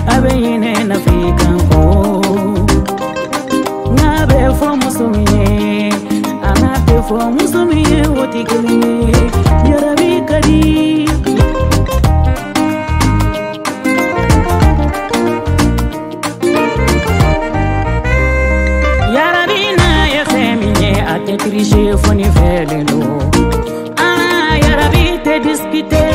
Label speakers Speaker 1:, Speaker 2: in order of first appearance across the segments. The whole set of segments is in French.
Speaker 1: abeyine na fikanko ngabe fo musumiye anabe fo musumiye wotikene yarabi kadi yarabi na yefeminye atetriche foni veleno yarabi te discuter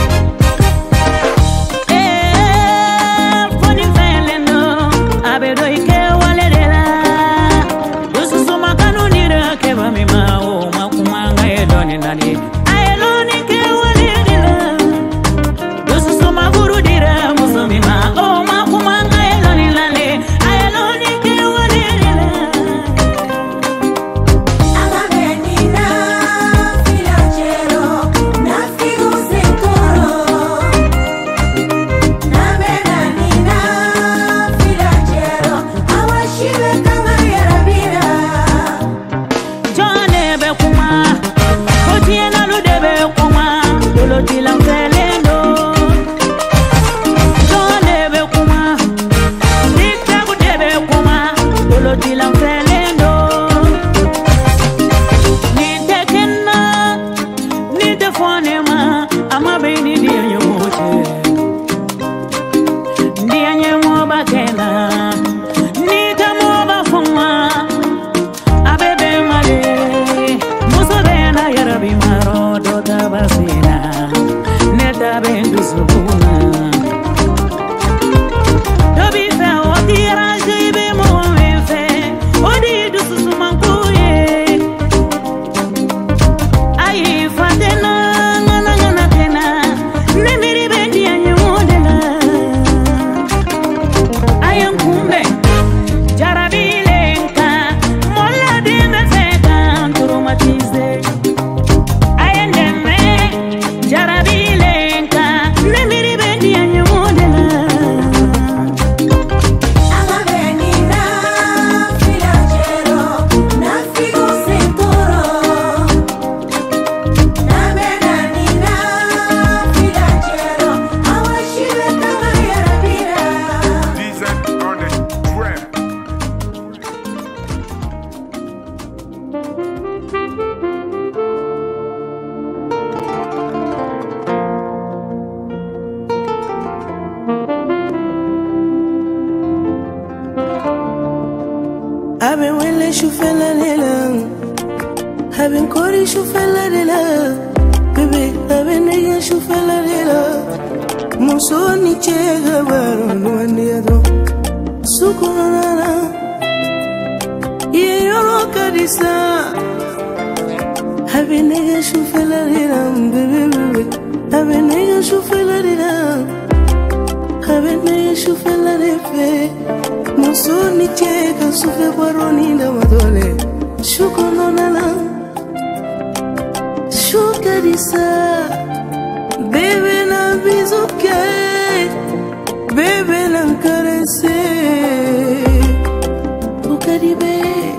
Speaker 2: Haben wele shufela lela, haben kori shufela lela, bebe haben nega shufela lela. Musoni chega baro nuandiado, sukunana, ye yoro kadisa. Haben nega shufela lela, bebe bebe, haben nega shufela lela, haben nega shufela lela. Musoni chega sufe baroni na madole shukono nala shukarisa bebe na bizuke bebe na karese ukaribe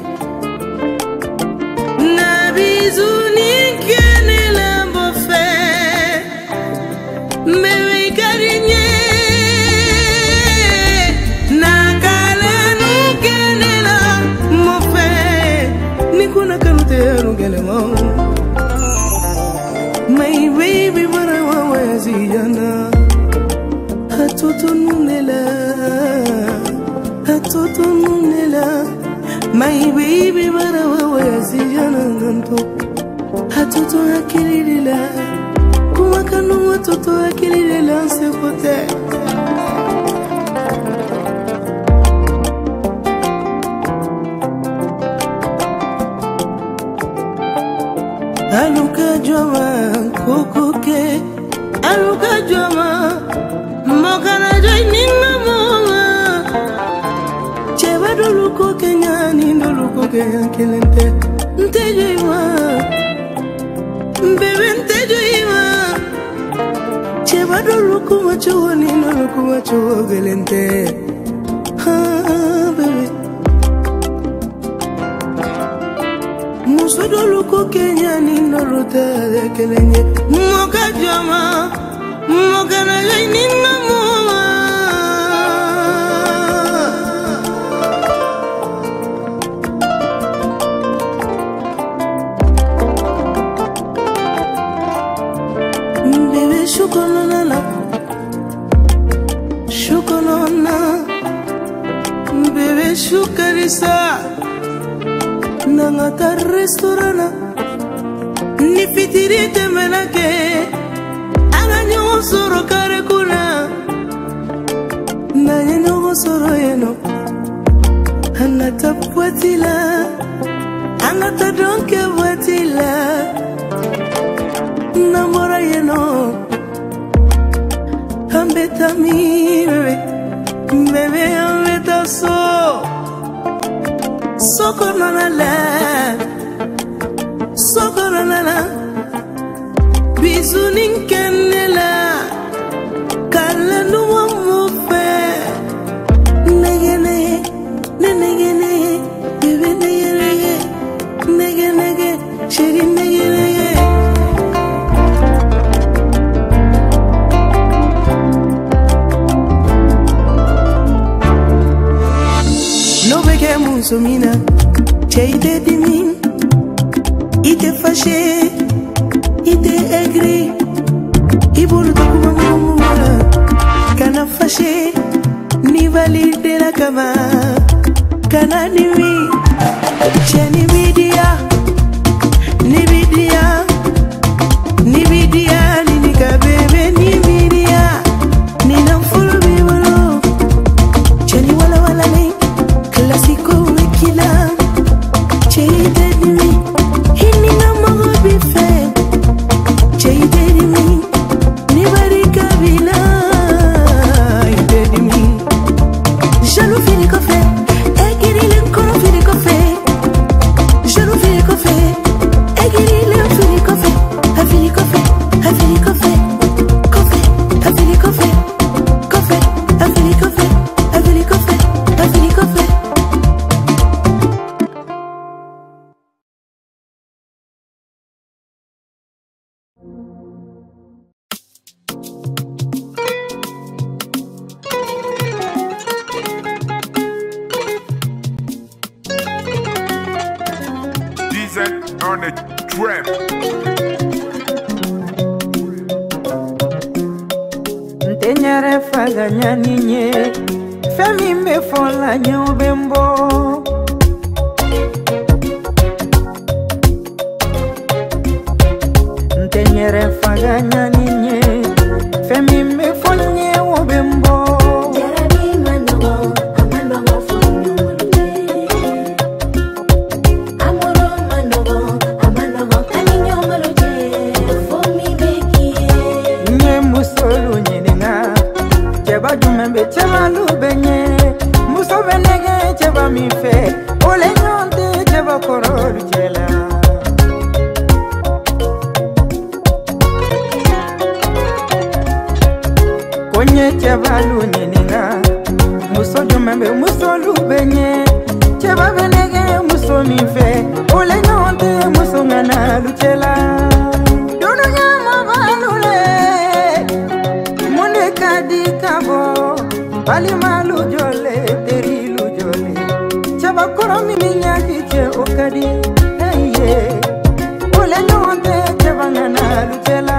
Speaker 2: na bizuni kene la bofe bebe karinye my baby marawa waziyana hatoto nunela my baby marawa waziyana nganto hatoto akilila kuma kanu hatoto akilila sekote aluka joma kukuke aluka joma mokana joy ninga monga cheba doluko kenya ni doluko kenya kelente ntejoima bebe ntejoima cheba doluko macho ni doluko macho gelente ha bebe musudo luko kenya ni noluta de kelenye moka jama moka na ni namo shukolona shukolona bebe shukarisa nangata restaurana ni fitirite menake anganyo soro kare kuna na yeno soro yeno anata puatila anata donke puatila namora yeno ambeta mi bebe ambeta sokorona la bisunin kenela kala nuwa mufe negene bebe negene sheri negene Musumina, cheite dimin, ite fâché, ite aigri, ibulu tokumamumuma, kana fâché, ni valide la kama, kana niwi, cheni bidia, ni bidia, ni nikabebe, ni bidia, ni namfulu bibolo, cheni wala ni. Classico wikila cheite dimi hini na mago bife cheite dimi ni barika bila cheite dimi jaloux fini kofe egiri le koro fini kofe jaloux fini kofe egiri le fini kofe afini kofe afini kofe kofe afini kofe kofe afini kofe afini kofe afini kofe.
Speaker 3: On the trap.
Speaker 1: Ntenyere faganya ninye femi me fola nyobembo Ntenyere faganya ninye femi me fola nyobembo Cheba lubenye muso benege cheba mife ole nyonte cheba kororu chela konye cheba lunyeninga muso jumembe muso lubenye cheba benege muso mife ole nyonte muso ngana luchela dono nyama balule munde kadi kabo Bali malu jole, teri lu jole Chaba koro mimi nyaki che okadi Hey yeah Ole nyonte chaba ngana luchela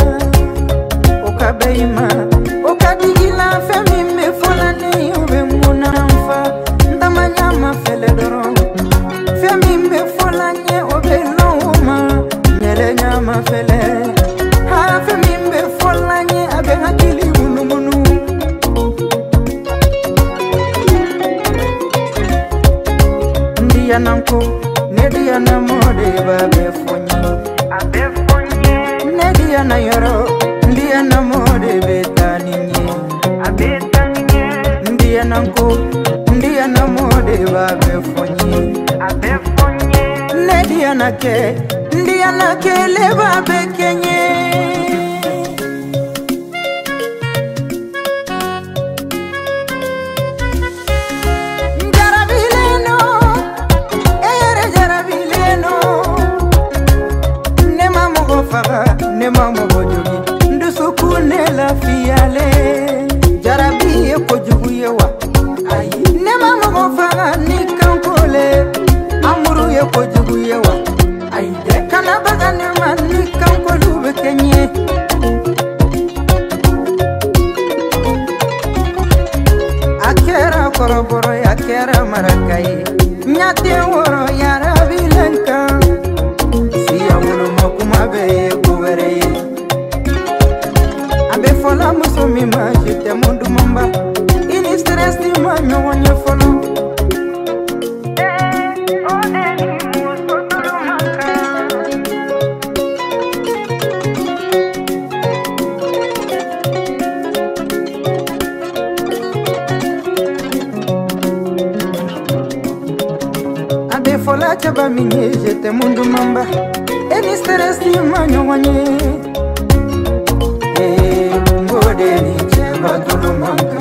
Speaker 1: Okabeima Okadi gila femi me fola ne ube muna mfa Ndama nyama fele doron Femi me fola nye obe loma Nyele nyama fele Ha femi me fola nye abe hakili munu munu Nanko, Nedia na mode babe fonye Nedia na yoro, ndia na mode betaninye Ndia nanko, ndia na mode babe fonye Nedia na ke, ndia na ke le babe kenye Ne mamo bojugi ndusuku ne la fiale jarabi ko jugu yewa ay ne mamo go faga ni kankole amuru ye ko jugu yewa ay de kana baga ne man ni kankolu be kenye kinye jete mundu mamba eni stress di manyonganye ngode ni cheba dulu manka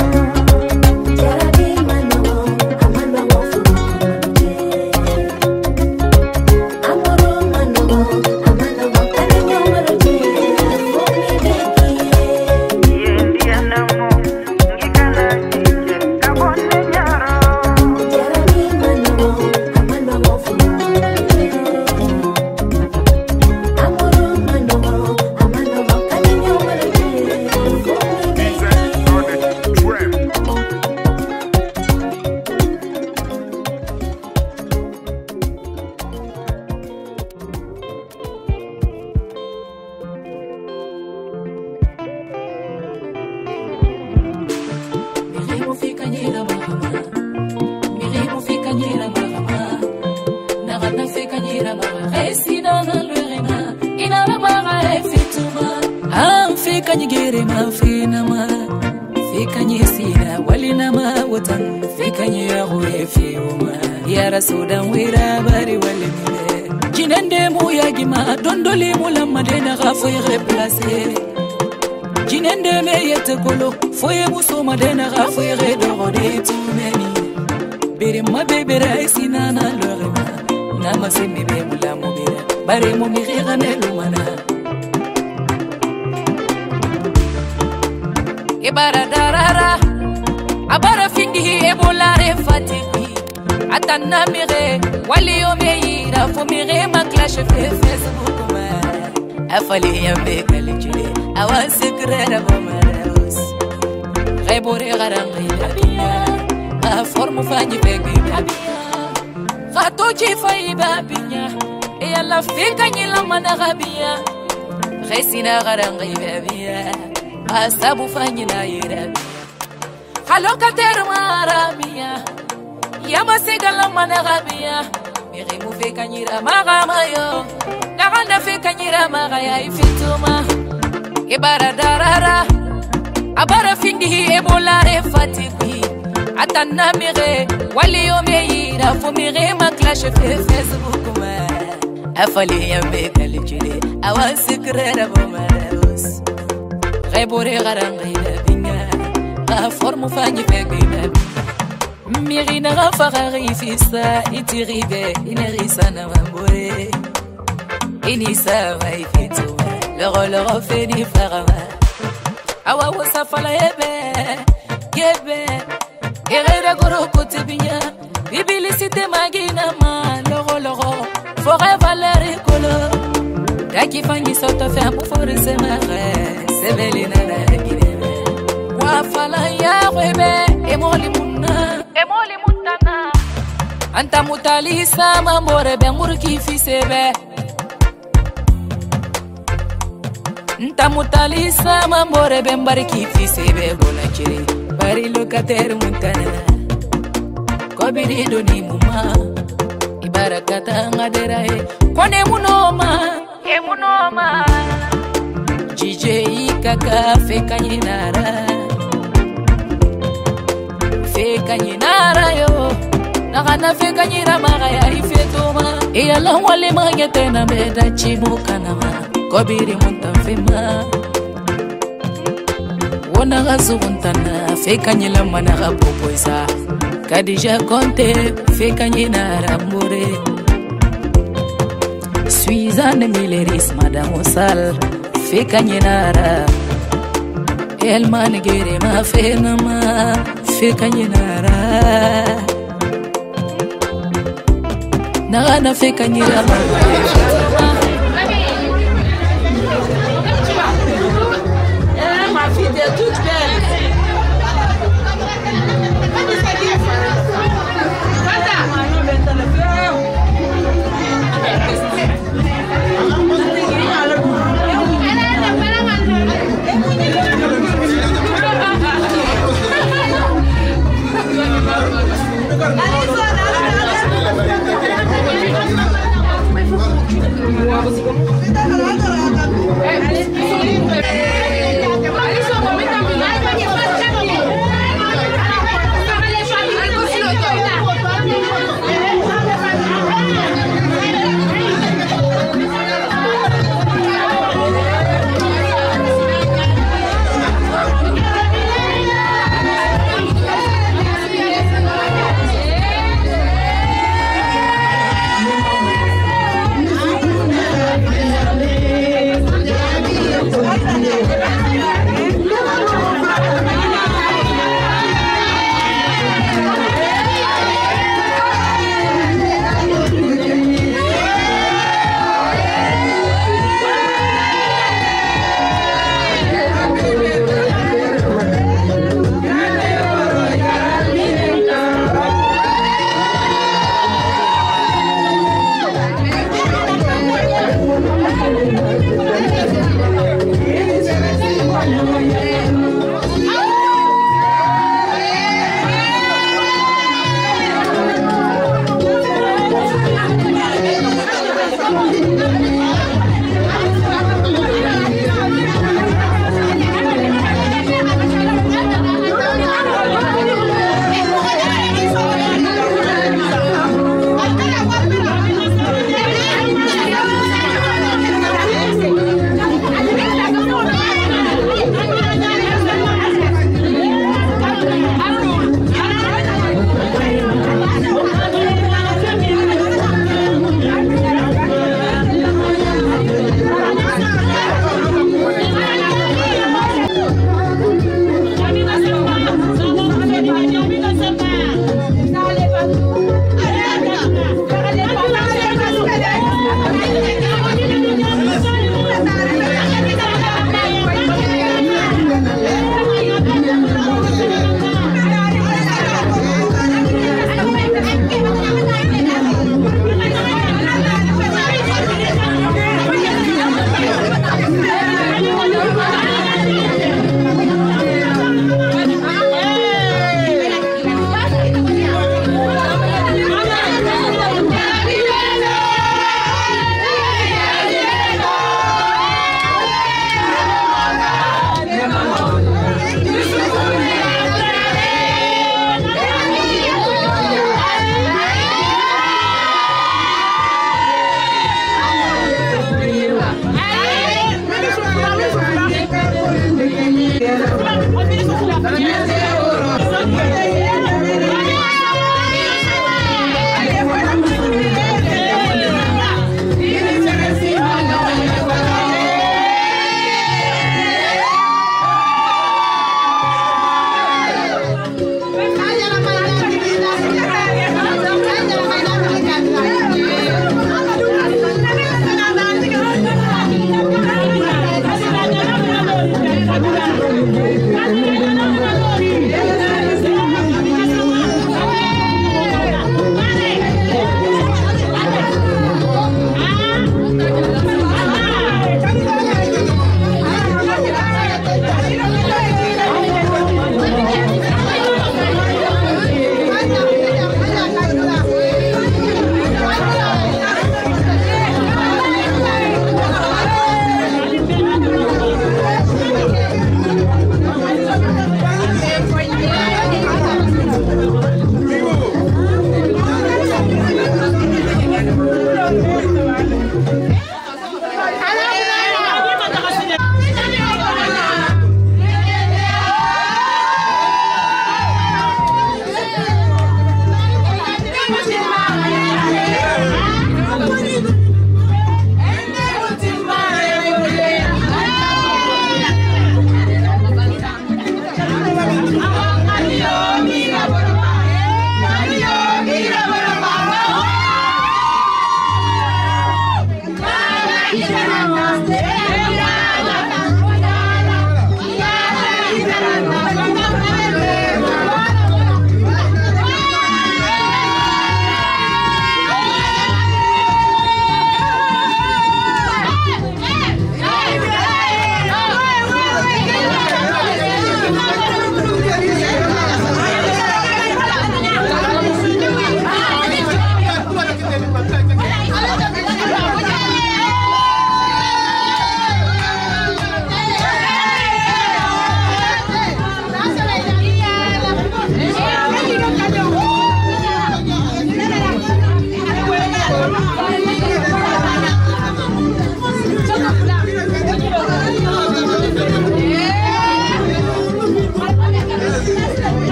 Speaker 4: Sudan wira bari wale mile jinende mu yagima dondoli mulama dena gafoy replacer jinende me yete kolo foye musoma dena gafoy redorode tumeni bere ma bebere sinana lorema nama semi be mulamo bere bare mo mi rigane lumana ibara darara abara fingi ebolare fatiki Atana mire, wali o meira, fo mire ma clash Facebook ma. Afali yambe kalijule, awan secret abomaros. Rebore garangi babia, a formu fanyi begi babia. Gato chifai babia, e alla fika nyila mana gabia. Resina garangi babia, asabu fanyi na ira. Halo kater marabia. Yama segala mana gabia Mire mu fe kanyira maga mayo Naganda fe kanyira maga ya ifituma Ibara darara Abara fingi ebola re fatiki Atana mire Wali o meira Fo mire ma clash fe Facebook ma Afali yambe kalijule Awan sikrera bomaros Rebore garangi labinga Formu fanyi fe gina Mirina Rafarari fissa itiribe inerisa na mambore Inisa maifitu le refait ni farama Awa wasafala yebe Ereda goro kote binya Bibilicite magina ma loro Forêt valeri kolo Daki fangi soto ferme fore se mare Sebelina na gine Wafala ya webe Emoli muna Emoli mutana Anta mutalisa mambore be murki fisebe Anta mutalisa mambore be mbarki fisebe bona chiri bari lokater mutana Kobiri doni muma Ibarakata ngadera Kone munoma DJ kaka fekanyinara Fekanyinara yo Nagana fekanyira magaya ifetuma Iyala wale magetena beda chimukanama Kobiri muntafima Wona gazuguntana fekanyila managa popoisa Kadija Conte fekanyinara mure Suizane Mileris Madame Osal fekanyinara Elman gere ma fenama fekanyinara Nagana fekanyira ma fille est toute belle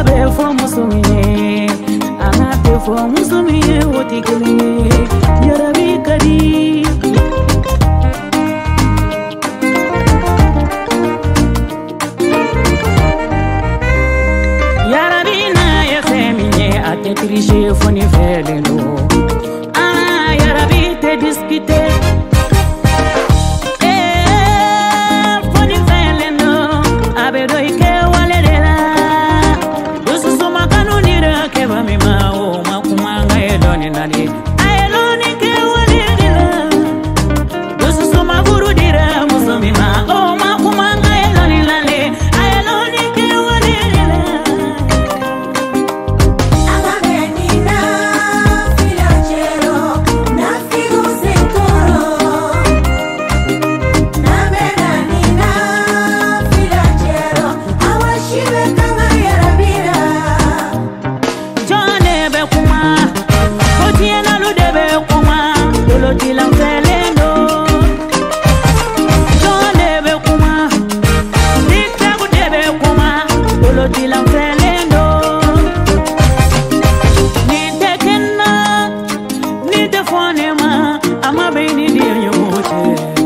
Speaker 4: be fo musumiye ana te fo musumiye woti kele yarabi kadi yarabi na yeseminye ate triche foni felendo ana yarabi te discuter foni felendo abedo ike waledela dusu makanu nira keba mima o makumanga edoni nani ayeloni ke waledela dusu maguru dira musumima o makumanga edoni nani ayeloni ke waledela
Speaker 5: Amabenina filachero na figo sekoro na menanina filachero awashiwe kanga yarabira
Speaker 4: Jone be kuma kotiena lude be kuma dolo tilam felendo Jone be kuma dikta gude be kuma dolo tilam felendo Ni tekena ni telefonema ama be ni diyo moche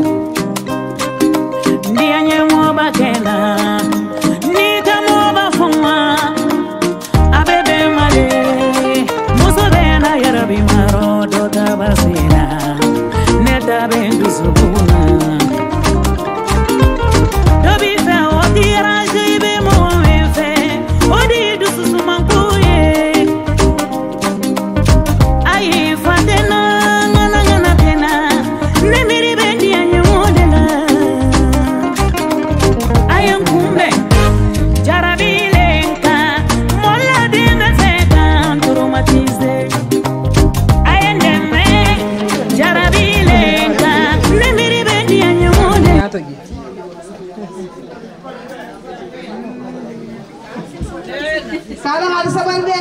Speaker 4: Ndianye mo bakena ni tamo ba fuma abebe male muso bena yarabi maro do tabasina neta bendu subuna dobi fe o tira jibe mo fe o di du susumankuye ayi fatena ngana tena ne miri bendi anye modela ayen kumbe jarabilenka mola dinga sekan turumatize ayendeme jarabilenka nemiri bendi anyamone
Speaker 6: Salam ada sabande.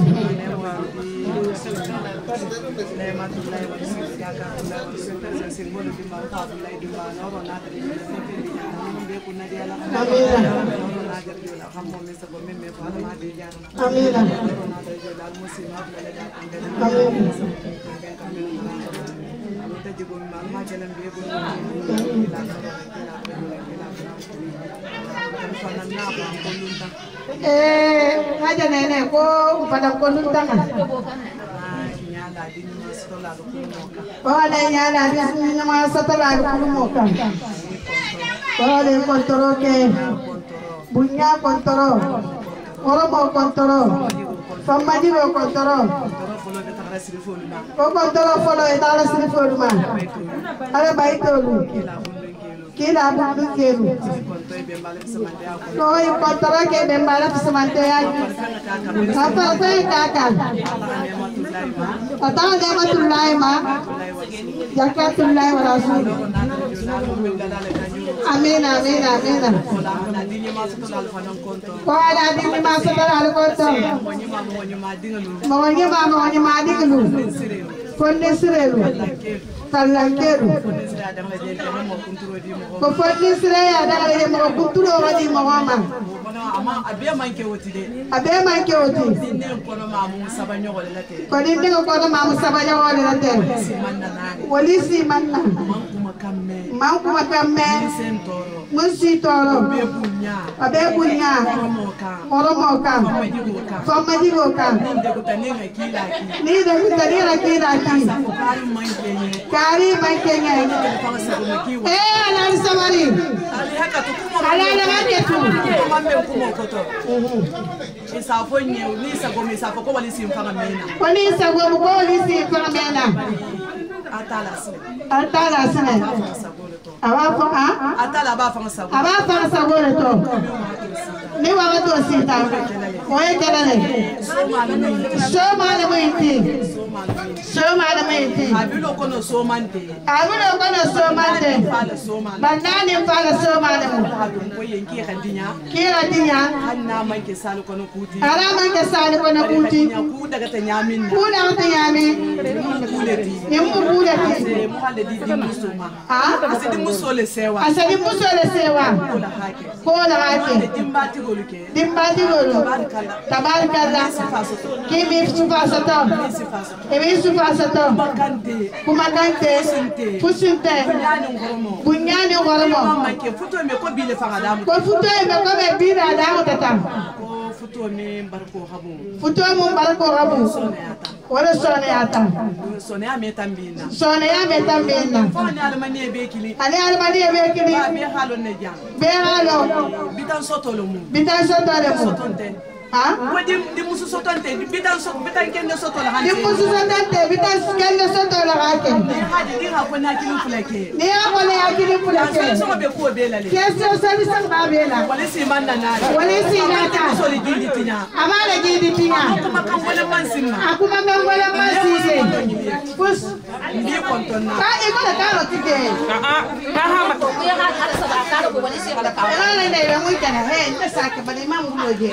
Speaker 6: Aja nenek ko pada konuntangan. Boleh nyala di sini nama setelah kumukan. Boleh kontoro ke punya kontoro, orang mau kontoro, pemaji mau kontoro. Kau kontoro follow itu ada seribu rumah. Ada baik tu. Kila bukan kelu. Kau yang kontoro ke bembalap semantia. Apa saya kakak? Atau dia matulai mah? Jaga tulai warasul. Amin amin amin. Kau ada di masa terlalu kotor. Maunya madi kelu. Kondisiru. Kalangkeru. Kau kondisiru ada yang mau kunturu orang di mawama. Abia main keoti. Kau ini kau kono mamu sabanya wale nate. Polisi mana? Mampu makame. Musi toro. Abe punya. Orang moka. Pemaji moka. Ni dah tadi laki. Kari main kenya. Anak sabari. Anak lagi tu. Polisi go polisi pamena. Atala sene. Abafa atala abafa sabore to. Ni waga to sita. Oye kelele. So mala muinti. Somalamente.
Speaker 7: Abilo kono somante.
Speaker 6: Abilo kono somante.
Speaker 7: Fala somante.
Speaker 6: Banani fala somante.
Speaker 7: Ko yenki khadinya.
Speaker 6: Kira dinya.
Speaker 7: Hanna man ke salu kono kuti.
Speaker 6: Ara man ke salu kono kuti.
Speaker 7: Ku daga ta nyamin.
Speaker 6: Ku daga ta nyamin. Yemu buleti.
Speaker 7: Se mo hale di musoma.
Speaker 6: Ah?
Speaker 7: Asidi musole sewa.
Speaker 6: Asidi musole sewa. Ko la hake.
Speaker 7: Dimbati goluke.
Speaker 6: Dimbati golu. Tabarakallah. Kimi sufasato. Kimi sufasato. Kumakante. Pusinte. Bunyani ngoromo.
Speaker 7: Ke futo me ko bile fanga damu.
Speaker 6: Ko futo me ko be bile adamu tata.
Speaker 7: Ko futo me barko habu.
Speaker 6: Futo mo barko habu. Wala sone ata.
Speaker 7: Sone ya metambina.
Speaker 6: Sone ya metambina.
Speaker 7: Fani almani be kili.
Speaker 6: Ali almani be kili.
Speaker 7: Ba be halo ne jam.
Speaker 6: Be halo.
Speaker 7: Bitan soto lo mu.
Speaker 6: Bitan soto lo mu.
Speaker 7: Sotonte.
Speaker 6: Ha?
Speaker 7: Ko di musu sotonte. Bitan kende soto la hanti.
Speaker 6: Di musu sotonte. Bitan kende soto la hake.
Speaker 7: Ni haji di ha ko na kili fulake.
Speaker 6: Ni ha ko na kili fulake.
Speaker 7: So be ko be la le.
Speaker 6: Keso service ba be la.
Speaker 7: Wala si manna na.
Speaker 6: Wala si nata.
Speaker 7: So li gidi tinya.
Speaker 6: Amala gidi tinya.
Speaker 7: Akuma kan wala mansinna.
Speaker 6: Akuma kan wala mansine. Pus.
Speaker 7: Ndi kontonna.
Speaker 6: Ka iko na karo tike.
Speaker 7: Ka ha ma.
Speaker 5: Ya ha ala sa karo ko wala si ala ka.
Speaker 6: Ala ne be mu kana he nda sake bale mamu loje.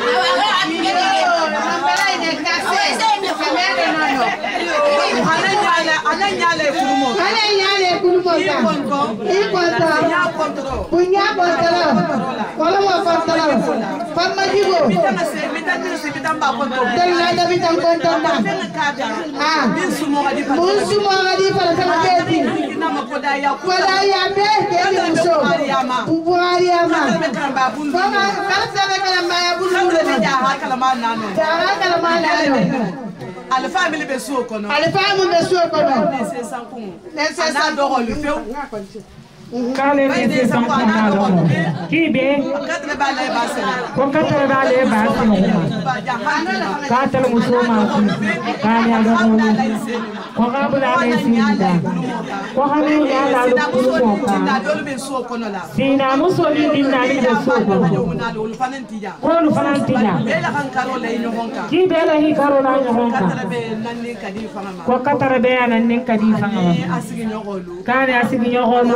Speaker 7: Ale family be so kono.
Speaker 6: Ale family be so kono.
Speaker 7: Nese sankun.
Speaker 6: Nese sankun.
Speaker 7: Le feu.
Speaker 8: Kale nese sankun na do. Kibe.
Speaker 7: Katre ba le ba sene.
Speaker 8: Ko katre ba le ba sene. Ka tele musoma. Ka nya do ko. Ko ga bula ne sinda. Ko ha ni ya la lu ko ka. Sina musoli dinna ni be so ko. Ko lu fanantija.
Speaker 7: Bela kan karo le nyonka.
Speaker 8: Kibe la hi karo la nyonka.
Speaker 7: Katre be nanni kadi fanga.
Speaker 8: Ko katre be nanni kadi fanga.
Speaker 7: Asigi nyogolu.
Speaker 8: Kane asigi nyogolu.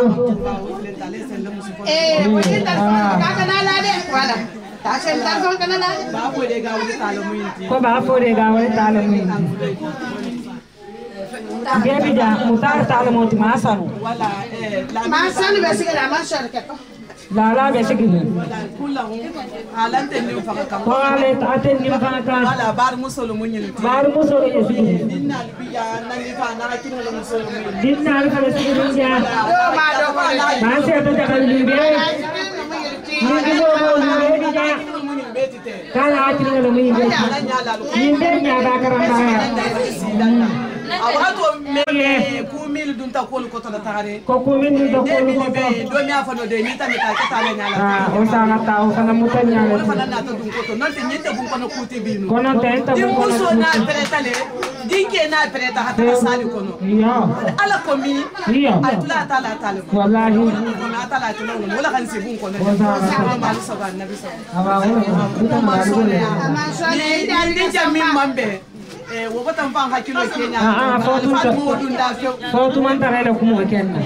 Speaker 6: Wajib kana la de wala. Ta sen tan kon kana la.
Speaker 7: Ba ko de ga wali talo muinti.
Speaker 8: Ko ba ko de ga wali talo muinti. Gebi ja mutar talo muinti masanu.
Speaker 7: Wala
Speaker 6: masanu be sigala masanu ke.
Speaker 8: La be sigala.
Speaker 7: Kula halante ni fanga kam.
Speaker 8: Ko ale ate ni fanga kam.
Speaker 7: Wala bar musolo munyini.
Speaker 8: Bar musolo ye sigala.
Speaker 7: Dinna biya nani fa na kino lo musolo munyini.
Speaker 8: Dinna fa sigala ja. Ba se to jagal ni be. Ni go ni be ja. Kala akini lo munyini. Ni be nya ba karamba.
Speaker 7: Awato mele ku mil dun ta ko ko to tare.
Speaker 8: Ko ku mil dun ta ko ko.
Speaker 7: Do mi afa no de ni ta mi ta ta le nyala.
Speaker 8: O sa na ta o kana mutanya.
Speaker 7: O kana na to dun ko to non te nyete bun ko no kuti binu.
Speaker 8: Kono te enta bun ko
Speaker 7: no. Na preta le. Dinke na preta hata sali kono.
Speaker 8: Yo.
Speaker 7: Ala ko mi.
Speaker 8: Yo.
Speaker 7: Atla ta la ta le.
Speaker 8: Wallahi.
Speaker 7: Na ta la ta no wala kan se bun ko no. Ma so ga nabi so.
Speaker 8: Aba wala.
Speaker 7: Ma so le. Ni jami mambe. Wogo tampan hakilo Kenya.
Speaker 8: Fotu man tagale kumo Kenya.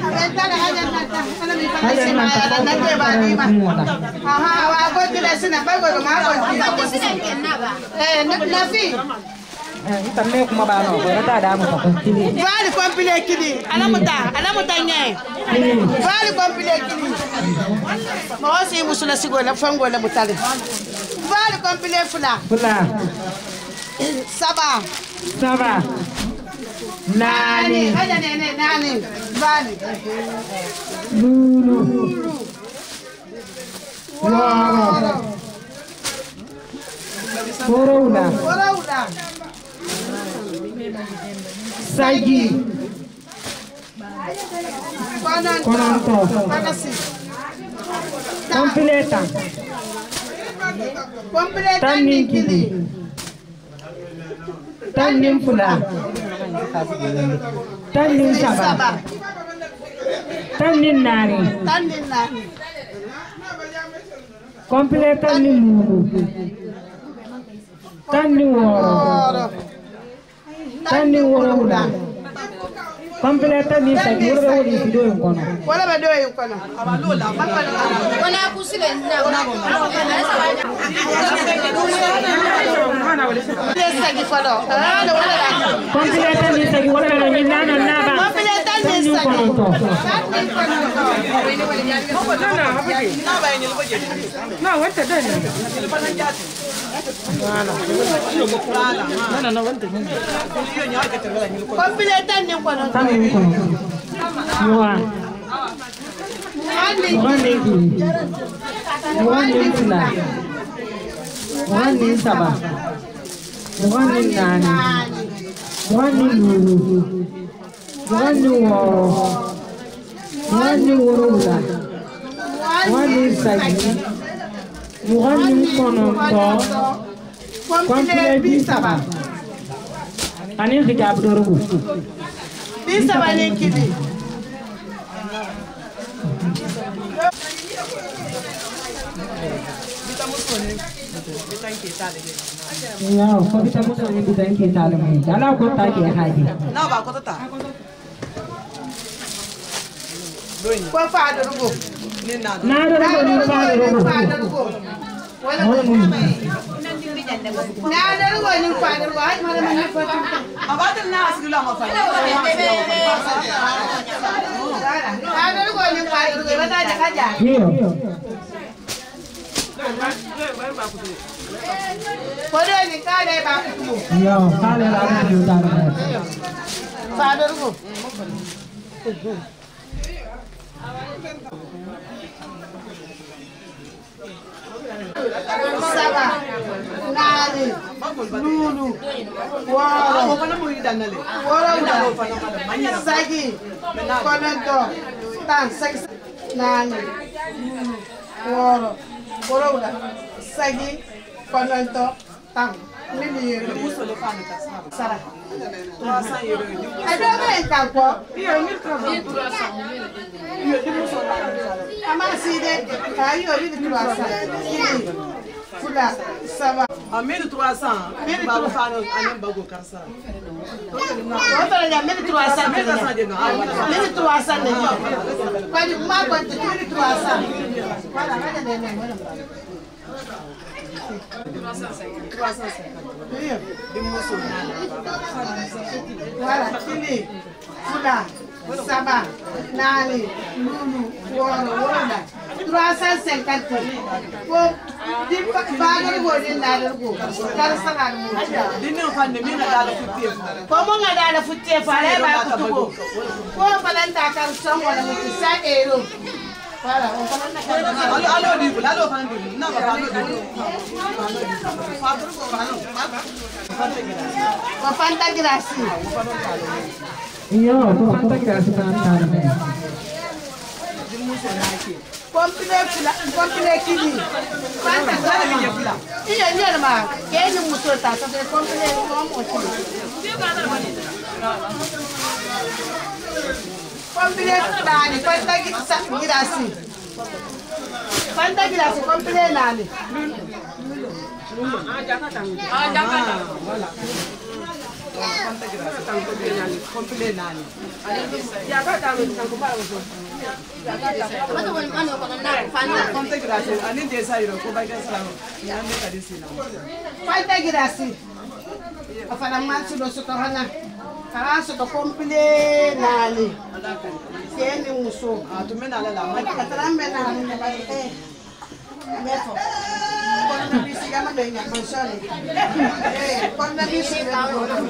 Speaker 6: Aha, wa go tile sina ba go ma go tile. Nafi.
Speaker 8: Itamme kuma ba no, ko ta da mu ko tile.
Speaker 6: Vale compile kidi. Alamuta nye. Vale compile kidi. Mo si musula sigo la fango la mutale. Vale compile fula.
Speaker 8: Fula.
Speaker 6: Saba. Nani. Vale.
Speaker 8: Lulu. Waro. Corona. Sagi. Konanto. Completa. Tanin kili. Tanin fula. Tanin saba. Tanin nari. Completa tanin lulu. Tanin woro. Tani wala. Complete ni sa gurbe wali video en kono.
Speaker 6: Wala ba do en kono.
Speaker 5: Wala kusile na wala ko.
Speaker 6: Yes, sagi falo. Wala wala.
Speaker 8: Complete ni sa wala ni nana naba.
Speaker 6: Complete ni sa
Speaker 8: kono.
Speaker 7: Na wata dai ne. Na wata.
Speaker 6: Complete ni kono.
Speaker 8: Yuan. One in Sabah. One in Nani. One in Lulu. One in Woro. One in Worula. One in Sagi. One in Kononto. Complete di Sabah. Ani hijab dulu.
Speaker 6: Di Sabah ni kini.
Speaker 8: Ya, kau kita musuh ni kita kita lagi. Kalau kau tak dia haji.
Speaker 7: Na ba ko ta.
Speaker 6: Ko fa da rugo.
Speaker 8: Na ada ni fa ada rugo.
Speaker 6: Wala mo. Na da rugo ni fa da rugo. Ay mala man fa.
Speaker 7: Abadal na asgula ma fa.
Speaker 6: Na da rugo ni fa da rugo. Bata da kaja.
Speaker 8: Iyo.
Speaker 6: Kodo ni kale ba ku.
Speaker 8: Iyo, kale lagi juta ni.
Speaker 6: Fa da rugo. Saba, Nani, Lulu, Woro, Sagi, Kononto, Tan, Sagi, Nani, Woro, Woro, Sagi, Kononto, Tan, Mili, Sara. Ada apa yang kau buat? Ama side, ayo ini terasa. Ini, sudah, sama.
Speaker 7: Amir 300. Baru fa no anem bago karsa.
Speaker 6: Otra ya mil 300. Mil 300 ni. Kwani mama kwanza mil 300. Wala haja ndio ndio. 350. Ndio. Dimuso nana. Wala kili. Sudah. Saba, Nani, Lulu, Woro, Wora, 350. Ko di bagal go din na go. Kar sanga mu.
Speaker 7: Dinno fanne mi na dala futte.
Speaker 6: Ko mo nga dala futte fa le ba ku tugo. Ko falanta kar sango na mu sa ero. Para o falanta kar.
Speaker 7: Alo di bul, alo fanne di. Na ba alo di. Father ko alo.
Speaker 6: Ko fanta grasi.
Speaker 8: Iyo, tu fanta grasi kan ni.
Speaker 6: Komple kini. Fanta
Speaker 7: Dala mi ya fula.
Speaker 6: iya iya ma. Ke ni muso ta so de komple ko mo ti. Komple nani, fanta grasi. Fanta grasi komple nani.
Speaker 7: Fanta grasi tanko de nani, komple nani. Ya ka ta mi tanko ba so.
Speaker 5: Mata wani mano ko na fanta.
Speaker 7: Fanta grasi anin de sayro ko ba ga salamo. Ya ne ka disi na.
Speaker 6: Fanta grasi. Afana mansu do so hana. Kara so to komple nani. Ke ni muso.
Speaker 7: Ah tu mena la ma
Speaker 6: Ka tarambe na ni ba eh. Meso. Con la bici gama de nya mansione. Con la bici da.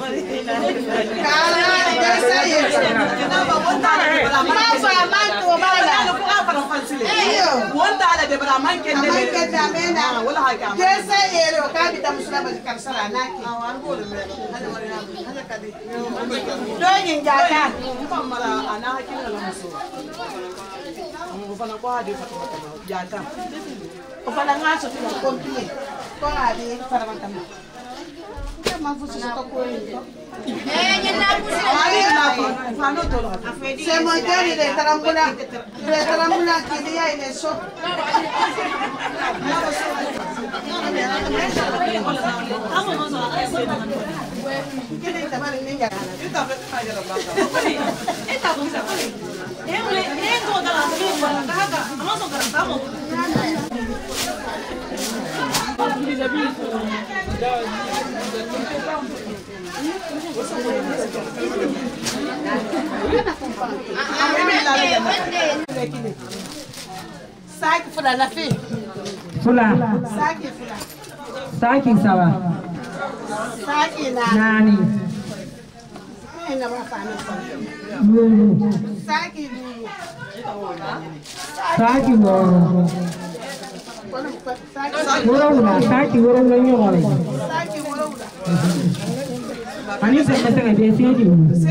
Speaker 6: Kara de sai.
Speaker 7: na ba wonda la de bala
Speaker 6: Ma fa man to bala.
Speaker 7: ko ka fara fansile.
Speaker 6: Iyo.
Speaker 7: Wonda la de bala man ken de.
Speaker 6: Man ken da mena.
Speaker 7: Wala ha ka.
Speaker 6: Ke sai yero ka bi da musulma kar sara naki.
Speaker 7: An go de me. Hada wari na. Hada kadi.
Speaker 6: Dogin jaka.
Speaker 7: Mara ana hakina la muso. Mo fana ko hadi fatuma ta jaka.
Speaker 6: O fala ngaso to komple. Ko hadi para mantama. Mafusi to ko yin.
Speaker 5: Nyana kusile.
Speaker 7: Ari na fano to la.
Speaker 6: Se monteri de tarambula kidi ya ile so. Saki fula la fi.
Speaker 8: Fula.
Speaker 6: Saki fula.
Speaker 8: Saki sawa.
Speaker 6: Saki na.
Speaker 8: Nani.
Speaker 6: Ina ba fani.
Speaker 8: Lulu.
Speaker 6: Saki lulu.
Speaker 8: Saki woro. Woro saki woro la nyoro.
Speaker 6: Saki woro.
Speaker 8: Ani se mete ke desidi.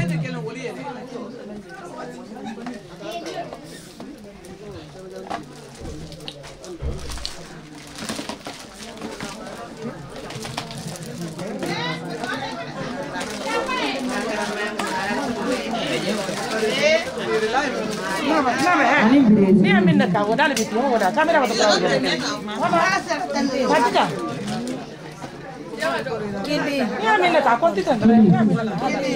Speaker 7: Ni amina ka wada le bitu wada kamera wada wada. Wada. Kidi. Ni amina ka konti tan. Kidi.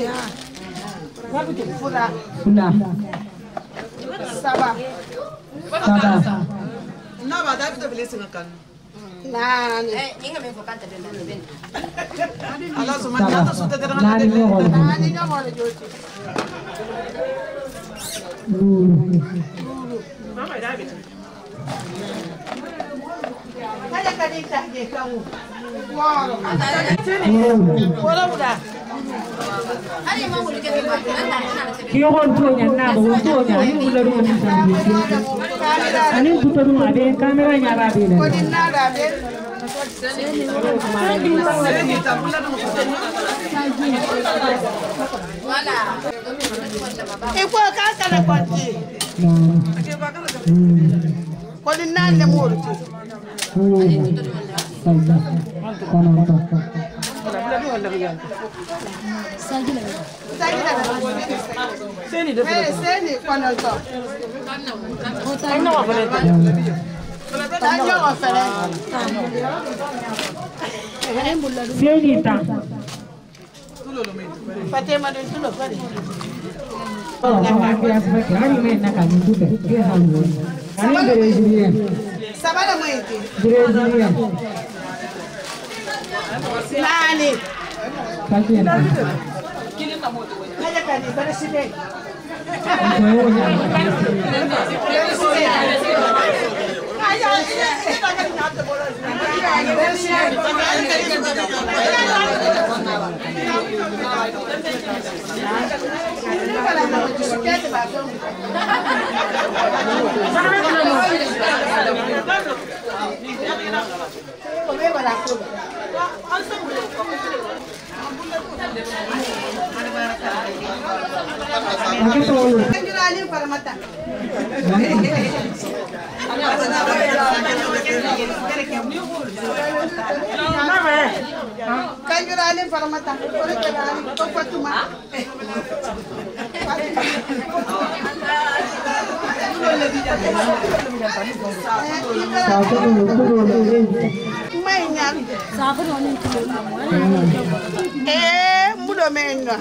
Speaker 6: Fula.
Speaker 8: Fula.
Speaker 6: Saba.
Speaker 8: Saba.
Speaker 7: Na ba da bitu bilisi ngakan.
Speaker 6: Nani.
Speaker 5: Inga me fokanta de ben.
Speaker 7: Allah subhanahu wa ta'ala
Speaker 8: Nani nyoro.
Speaker 6: Nani nyoro joti.
Speaker 7: Mama da bitu.
Speaker 6: Kaya kadita je kamu. Woro. Woro buda.
Speaker 5: Ari ma wuli ke ba.
Speaker 8: Kiyo kon to nyanna bo to nya ni ulo ru ni tan bi. Ani puto ru ma be kamera nya ba be.
Speaker 6: Ko dinna da be.
Speaker 5: Wala.
Speaker 6: Iko ka kala konti. Ko dinna le muru. Seni kono to.
Speaker 8: Seni ta.
Speaker 6: Fatima de tulo fare.
Speaker 8: Oh, aku asma kali main nak kami tu ke. Ke halu. Ani Brazilian.
Speaker 6: Sabana moiti.
Speaker 8: Brazilian.
Speaker 6: Nani.
Speaker 8: Kalian.
Speaker 6: Kaya kani president. Kanjurani Paramata, Kanjurani Fatuma. Mudo menga.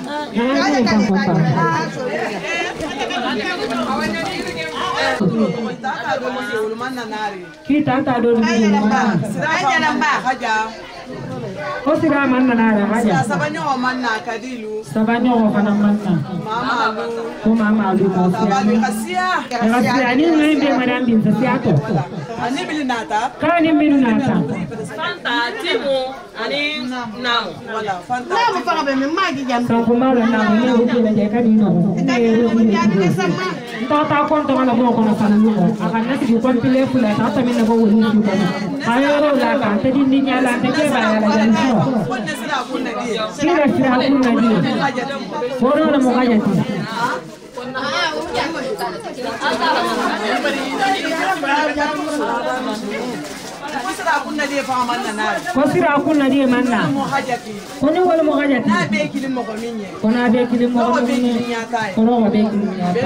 Speaker 8: Kita tak ada di rumah.
Speaker 6: Aja nambah.
Speaker 8: Oh tidak mana nara aja.
Speaker 7: Sabanyo manna kadilu.
Speaker 8: Sabanyo mana mana.
Speaker 7: Mama lu.
Speaker 8: Oh mama lu
Speaker 7: Sabanyo
Speaker 8: kasia.
Speaker 7: kasia.
Speaker 8: Kasia ini main dia madam bin kasia tu.
Speaker 7: Ani bilinata.
Speaker 8: Kan ini binata.
Speaker 7: Fanta timu ani namu. Wala fanta.
Speaker 6: Namu fanga be magi jam.
Speaker 8: Kau kemarin namu ni rugi lagi kan ini. Entah tak kon tu mana mau kon apa namu. Akan nanti bukan pilih pula. Tak tapi nak bawa ini juga. Ayo lah kan. Tadi ni nyala. Tadi bayar lagi. Sira sira aku nanti. Orang nak mau kaji. Kau sira aku nanti mana? Kau ni walau mau kaji. Kau nak bekilim mau kami. Kau nak bekilim nyata.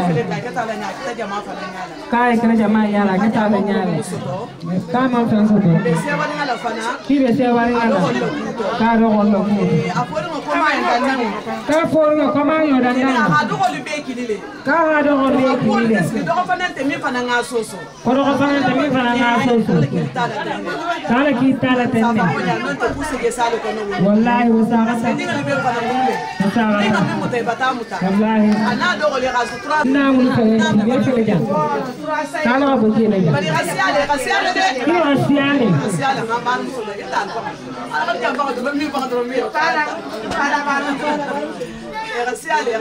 Speaker 8: Kau kena jama nyala. Kita ada nyala. Kau mau transfer tu. Kira siapa ni? Kau orang ka forno kama yo danda
Speaker 7: ha do ko be kilile
Speaker 8: ka ha do ko be kilile
Speaker 7: do ko fanante mi fana nga soso
Speaker 8: ko do ko fanante mi fana nga soso kala ki tala tenne
Speaker 7: non to pousse ke sale ko no
Speaker 8: wallahi wasara sa
Speaker 7: ni be fana ngule
Speaker 8: wasara
Speaker 7: ni ko mo te batamuta
Speaker 8: wallahi
Speaker 7: ana do ko le ga sutra
Speaker 8: na mun ko be ko ja kala bo ji le ja
Speaker 7: bari rasiale de
Speaker 8: ki rasiale
Speaker 7: ma ban so le ta ko ala ja ba do mi ba do mi para rasiale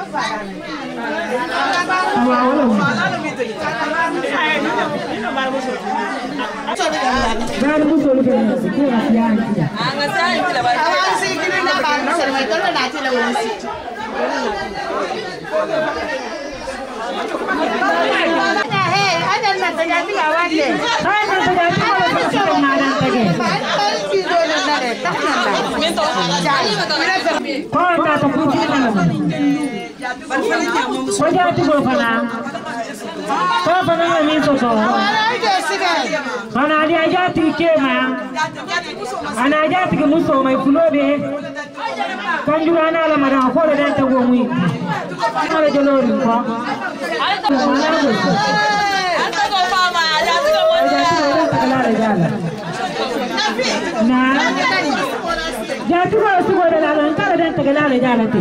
Speaker 8: ya tu vas a ver la ventana dentro que la ya la ti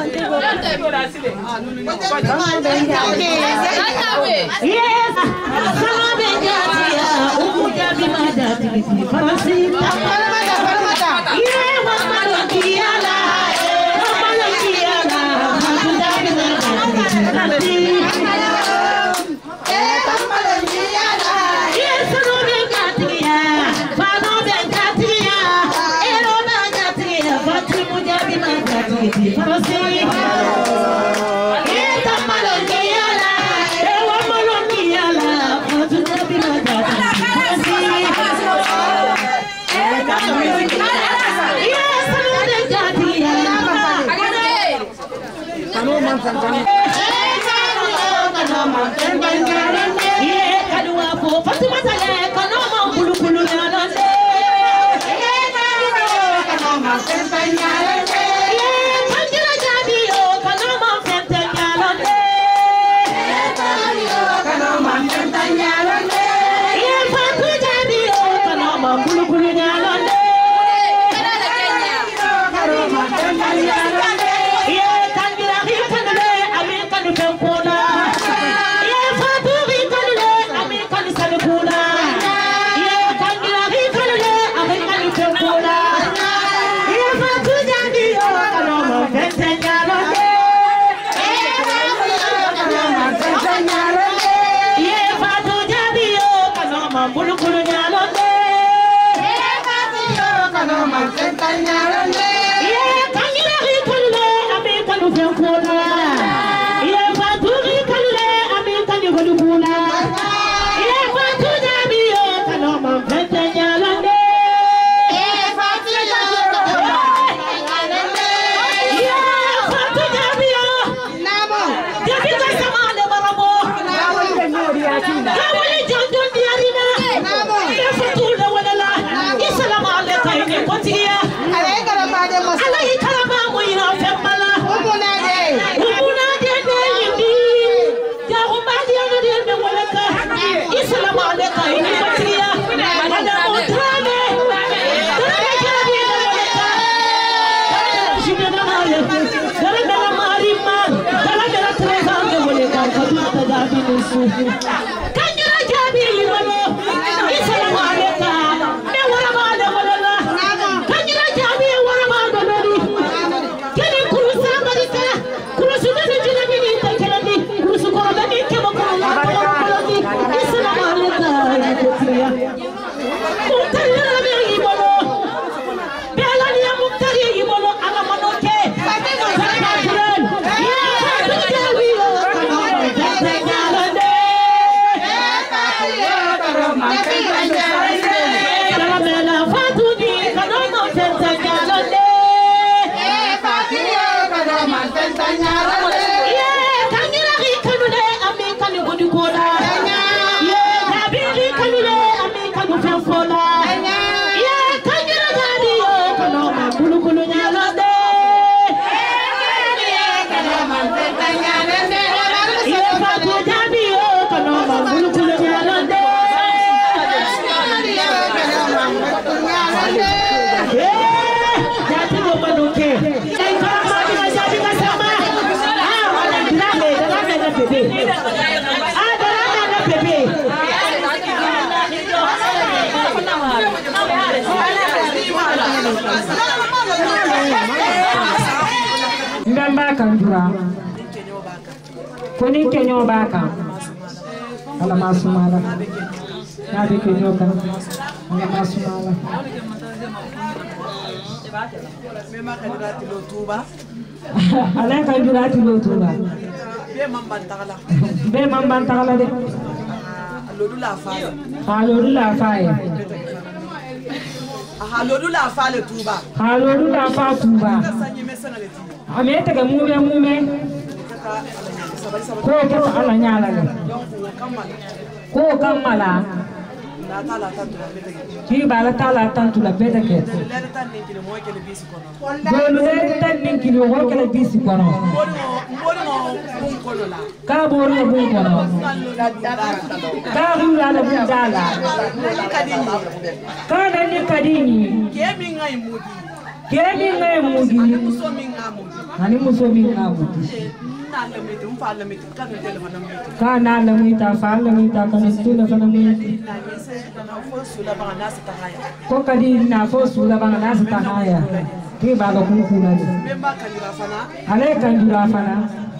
Speaker 8: yes sama benja ya ukuja bimada ti farasi paramata ye mama kiala hakunda bimada ti Mbamba kanjura. Koni kenyo baka. Ala masumala. Nabi kenyo kan. Ala masumala.
Speaker 7: Mema kanjurati lo tuba.
Speaker 8: Ala kanjurati lo tuba. Be mambantala de.
Speaker 7: Lodu la faye.
Speaker 8: Lodu la faye.
Speaker 7: Lodu la faye tuba.
Speaker 8: Lodu la fa tuba. Amete ke mume. Ko ke ala nyala le. Ko kamala. Ki bala tala tantu la beta ke. Dolu tan ninki lo ho kala bisi kono. Ka bor na bun kono. Ka rula la bun dala. Ka na ni kadini. Kemi ngai mudi. Ani musomi ngamudi. Kana lamita falamita kana stula falamita. Ko kadini na fo sula bana nasa tahaya. Ki balo kuna ni. Ale kanjura fana.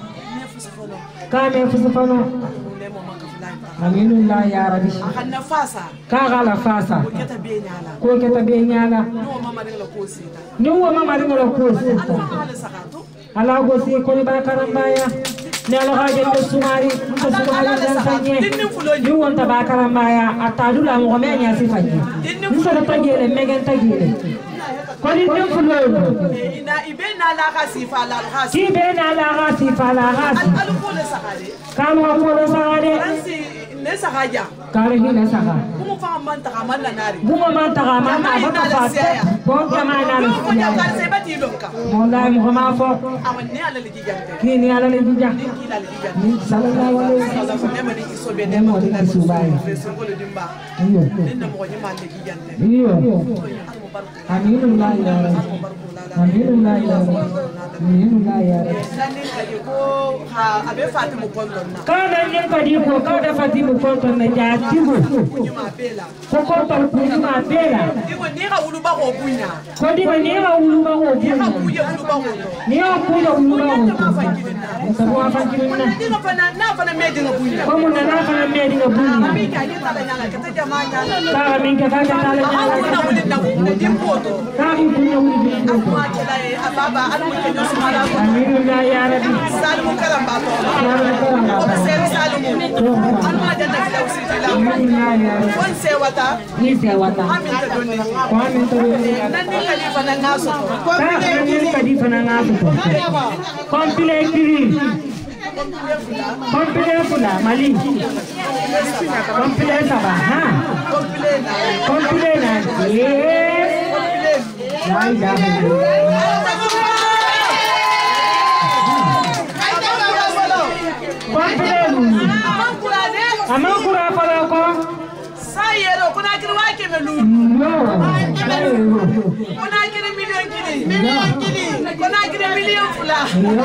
Speaker 8: Kame fusufano. Aminullah ya rabbi. Kagala fasa. Ko keta benyala. Nuwa mama ringola kosi. Ala gosi ko ni bakarambaya. Ni alo haje ko sumari dan sanye. Ni wonta bakarambaya atadula mo menya sifaji. Nsara tagele megen tagele. Koni fulo.
Speaker 7: Ina ibena la khasifa la khasi.
Speaker 8: Ibena la khasifa la khasi.
Speaker 7: Alu ko le sagade.
Speaker 8: Kamu ko le sagade.
Speaker 7: Ne sagaja.
Speaker 8: Kare hina saga.
Speaker 7: Kumu fa manta kamanda nari.
Speaker 8: Buma manta kamanda ba fa. Bon jamana lu.
Speaker 7: Ko ya kar se bati lonka.
Speaker 8: Wallahi mo ma fo.
Speaker 7: Amani ala le jigante.
Speaker 8: Kini ala le jigante. Ni sallallahu alaihi wasallam.
Speaker 7: Ne mani isobe ne
Speaker 8: mo di subai.
Speaker 7: Se ko le dimba.
Speaker 8: Iyo.
Speaker 7: Ne mo nyima le jigante.
Speaker 8: Iyo. Aminullah ya rabbi. Aminullah ya rabbi. Aminullah ya rabbi.
Speaker 7: Nani kadi ko ha abe Fatimu konton na.
Speaker 8: Kada ni kadi ko kada Fatimu konton na ja tibu. Ko ko par ku ma bela.
Speaker 7: Digo ni ga ulu ba ko bunya.
Speaker 8: Ko digo ni ga ulu ba ko bunya. Ni ga ku ya ulu ba ko. Ko wa fankirina.
Speaker 7: Digo fa na fa na medi ga bunya.
Speaker 8: Ko mun na fa na medi ga bunya.
Speaker 7: Ami ka ni tala nyala ka ta jama nyala.
Speaker 8: Ka min ka ka tala nyala.
Speaker 7: Dimpoto.
Speaker 8: Ka ku ya ulu ba ko.
Speaker 7: Amma kala ababa alu ke no sumala.
Speaker 8: Aminullah ya rabbi.
Speaker 7: Salumu karamba to. Ko se salumu. Amma janna filausi dila. Kon se wata.
Speaker 8: Ni se wata.
Speaker 7: Amin ta donni.
Speaker 8: Amin ta donni.
Speaker 7: Nani khalifa na naso.
Speaker 8: Nani khalifa na naso. Kompile kiri. Kompile fula mali. Kompile saba ha. Kompile na. Amankura fala ko.
Speaker 7: Sayero kuna kiri wa ke melu.
Speaker 8: No.
Speaker 7: Kuna kiri million kiri. Million kiri. Kuna kiri million fula.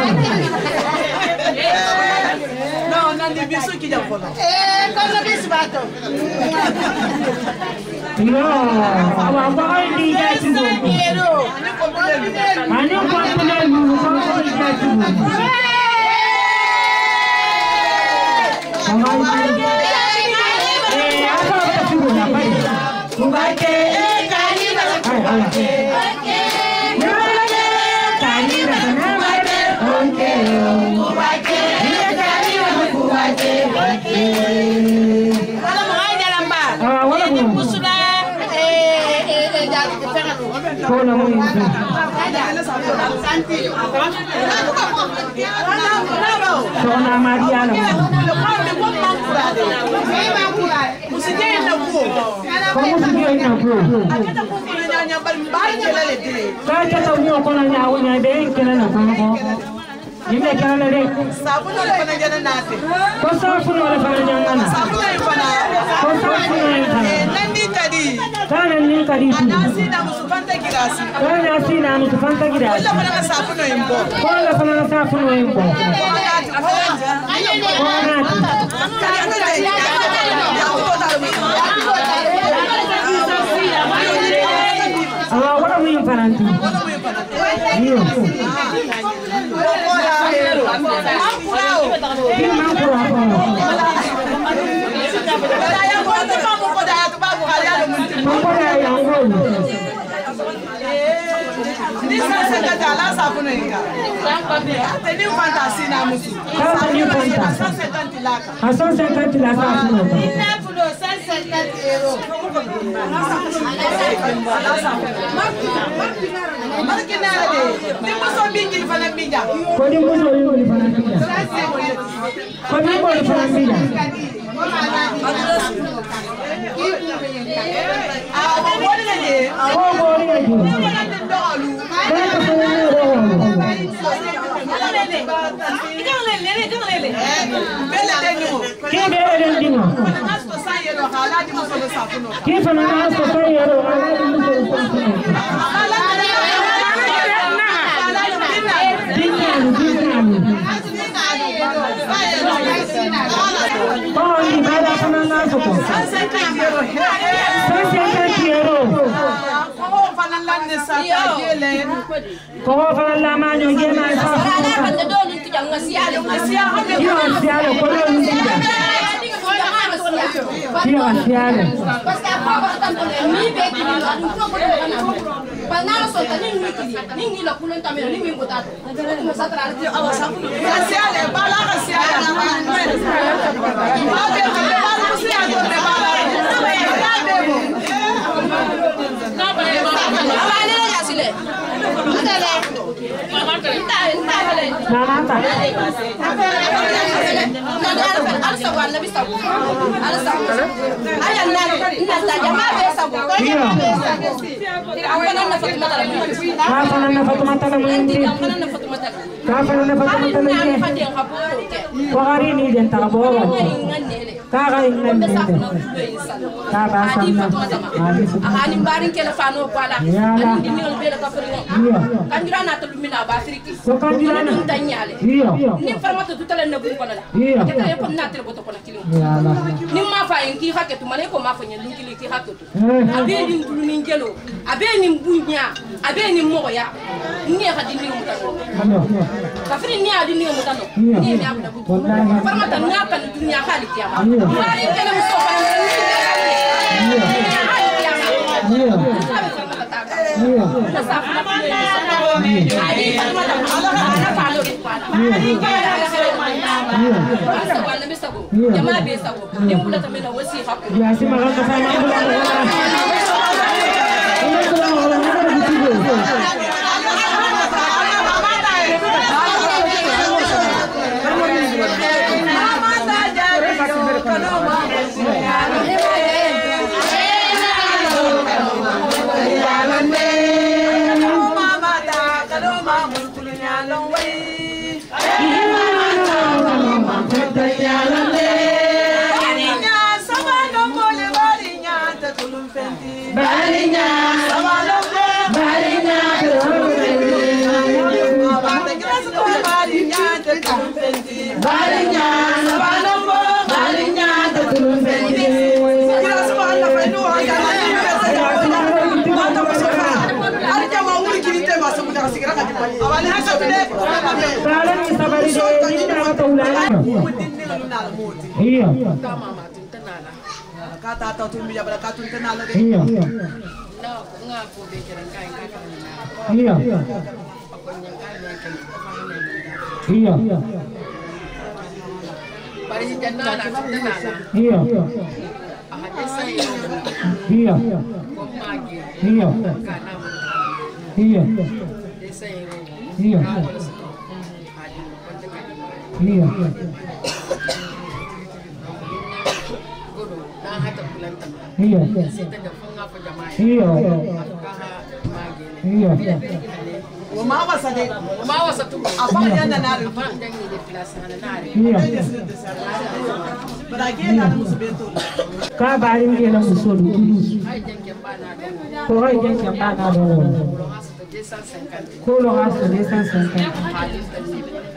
Speaker 7: No, nandi bisu ki jam kono. Kono bisu bato.
Speaker 8: No. Awa ko ndi ja ci go. Ani ko pele lu ko ndi ja ci go. Sona Maria la.
Speaker 7: Musije na ku.
Speaker 8: Como se vê na rua?
Speaker 7: Akata ku nyanya bal mbal kelele dire.
Speaker 8: Kata tahu ni orang yang nyawa ni ada yang kena nak kau. Ini kena ada.
Speaker 7: Sabu no le fana jana nate.
Speaker 8: Kau sahaja pun ada fana jangan.
Speaker 7: Sabu no fana.
Speaker 8: Kau sahaja pun ada fana.
Speaker 7: Nandi tadi.
Speaker 8: Kana ni kadi tu.
Speaker 7: Anasi na musufanta kirasi.
Speaker 8: Kana asi na musufanta kirasi.
Speaker 7: Wala fana sabu no imbo.
Speaker 8: Wala fana sabu no imbo. Awak orang yang paranti.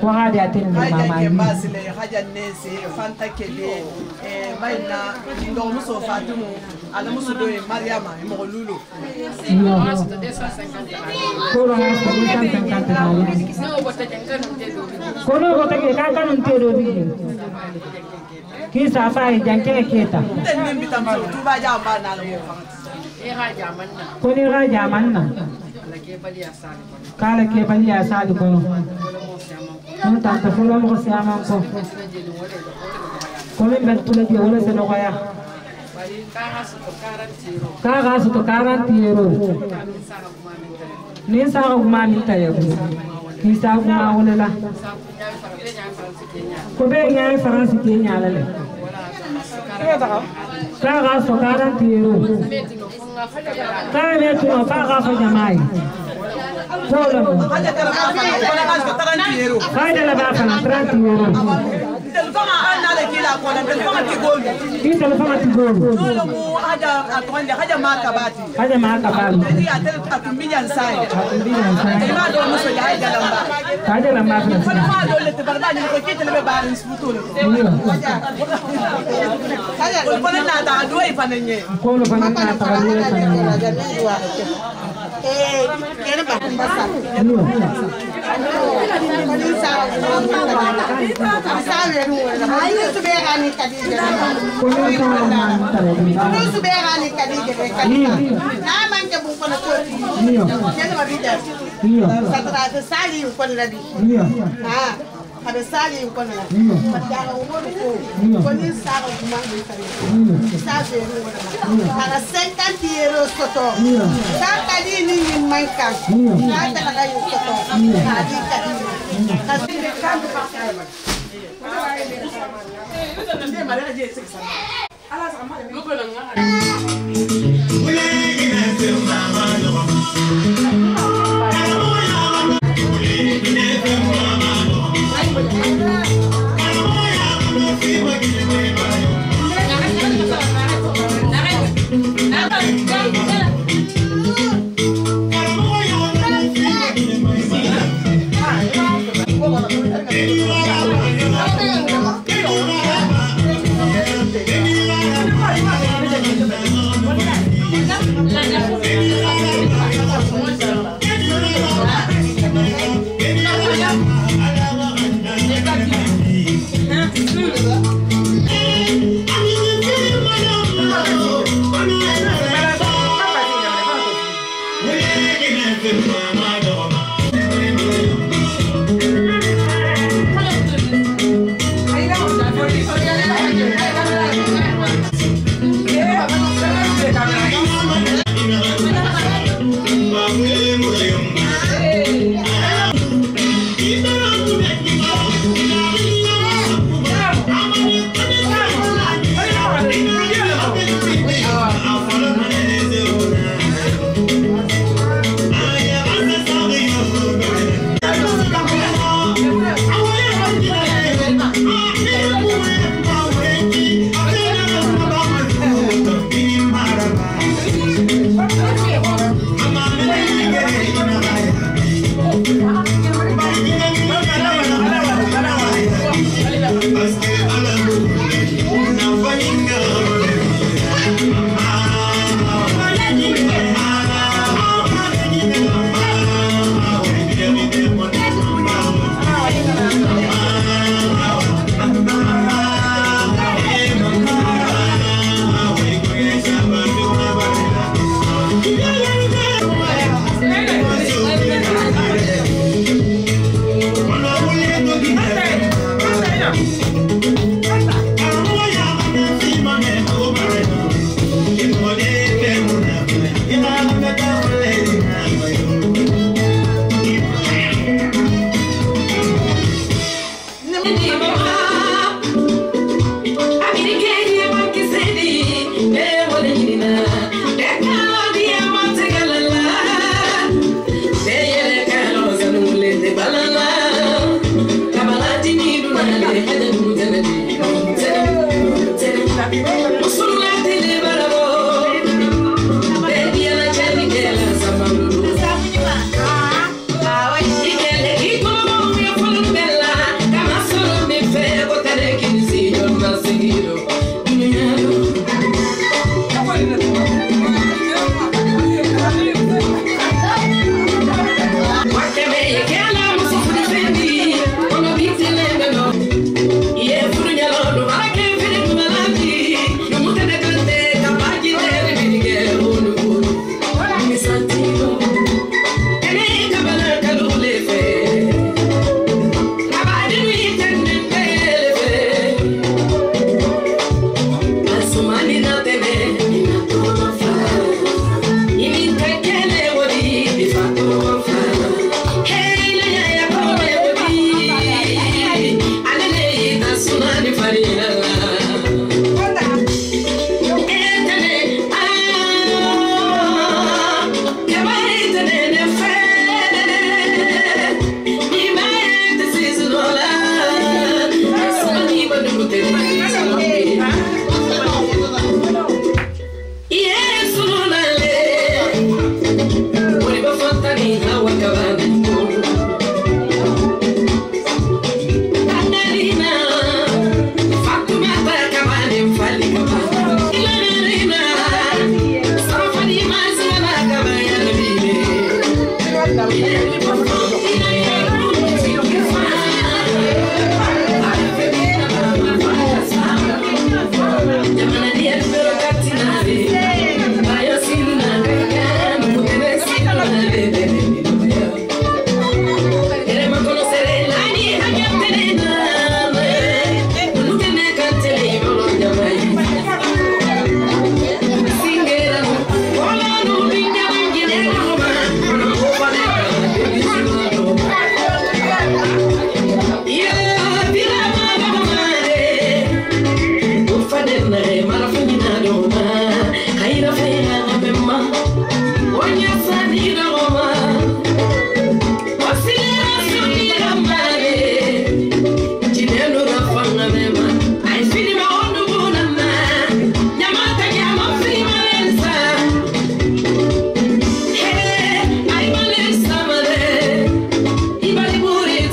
Speaker 8: ko hadi atin ni mama
Speaker 7: haja ke basile haja nese fanta kele bayna ndo muso fatumu ala muso do mariama mo lulu
Speaker 8: ko ro ha ko 250 ko no ko take ka kanun te do bi ki sa fa janke keta
Speaker 7: den min bitam tu ba ja ba na mo
Speaker 8: ko ni raja manna kala ke bali asali ko no tanta fulo mo siama ko ko men ben tula je wala se no ya ka ga su to 40 euro ni sa ko ma min tayo ki sa ko ma wala la ko be nyaay France ke nyaala le ka ga su 40 euro ka ne tu no pa ga fa jamai Solo. Kaida la ba kana 30 euro.
Speaker 7: Telefona ana le kila ko na telefona ti gold.
Speaker 8: Ki telefona ti gold.
Speaker 7: Solo mu haja atonde haja makabati.
Speaker 8: Haja makabati.
Speaker 7: Ndi atel atumbinya sai.
Speaker 8: Atumbinya sai.
Speaker 7: Ma do muso ya haja lamba.
Speaker 8: Haja lamba kana.
Speaker 7: Fala ma do le te barba ni ko kite le ba rin sfuto le. Haja ko fala na da do e fanenye.
Speaker 8: Ko lo fana na ta do e fanenye.
Speaker 6: Kena bahkan besar. Ayo sebenarnya tadi jadi. Nah, macam bukan aku. Jadi berbeda. Setelah sali bukan lagi. Ah, ada sali bukan lagi. Padahal umur itu, bukan sahaja cuma itu. Sahaja. Ada 50 euro soto. Tadi ini mainkan. Ada lagi soto. Tadi tadi. Kasih dekat.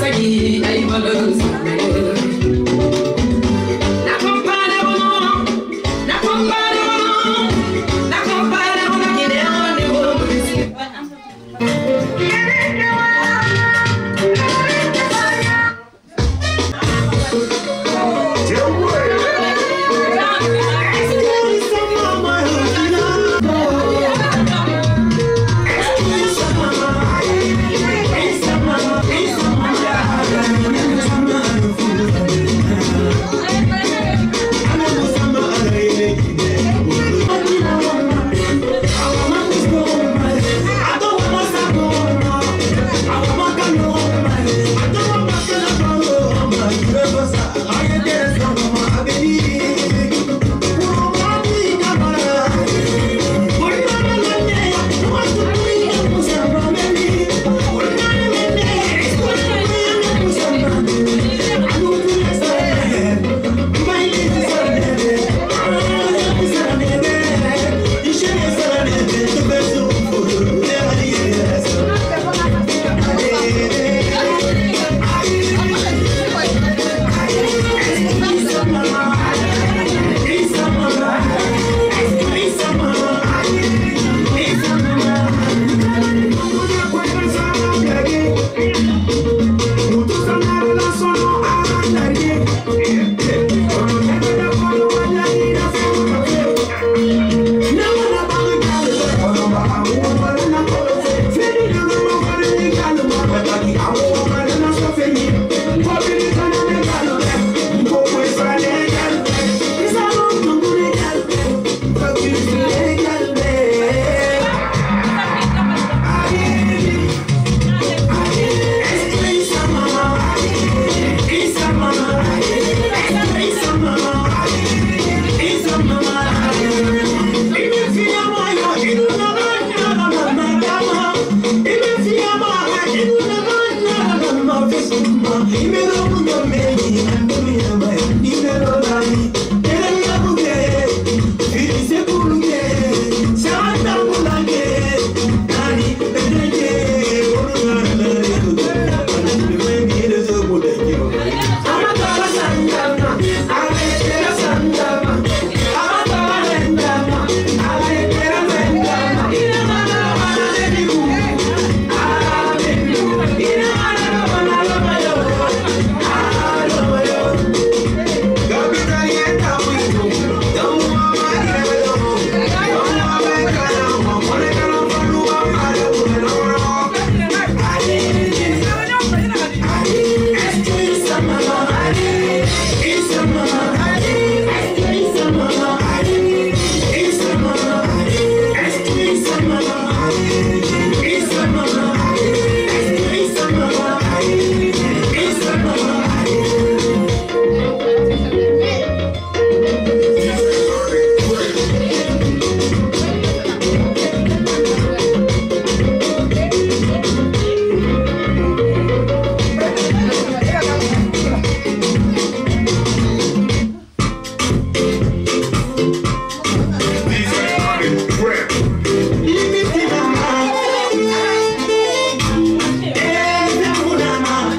Speaker 9: Mama.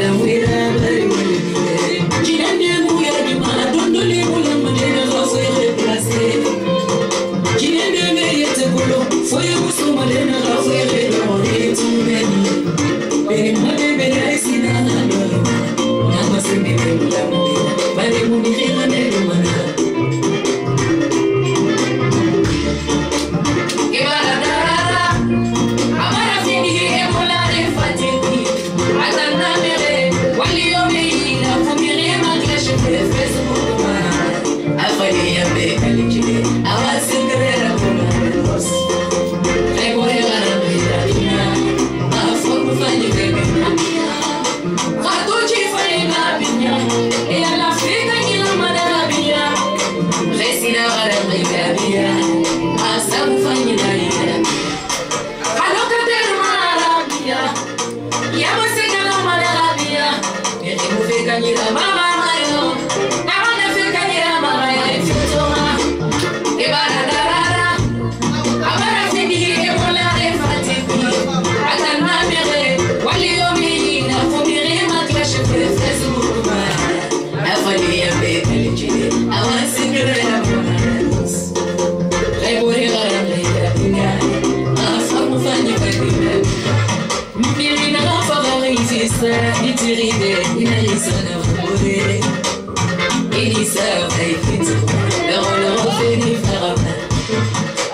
Speaker 9: Elisa,